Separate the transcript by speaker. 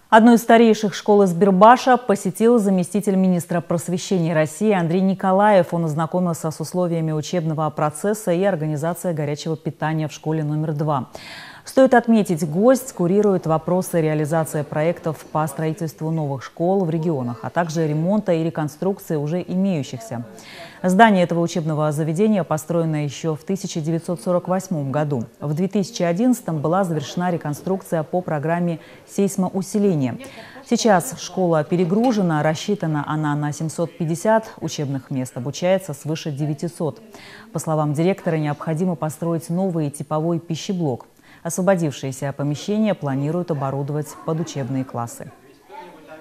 Speaker 1: Одну из старейших школ Избирбаша посетил заместитель министра просвещения России Андрей Николаев. Он ознакомился с условиями учебного процесса и организацией горячего питания в школе номер 2. Стоит отметить, гость курирует вопросы реализации проектов по строительству новых школ в регионах, а также ремонта и реконструкции уже имеющихся. Здание этого учебного заведения построено еще в 1948 году. В 2011 была завершена реконструкция по программе сейсмоусиления. Сейчас школа перегружена, рассчитана она на 750 учебных мест, обучается свыше 900. По словам директора, необходимо построить новый типовой пищеблок. Освободившиеся помещения планируют оборудовать под учебные классы.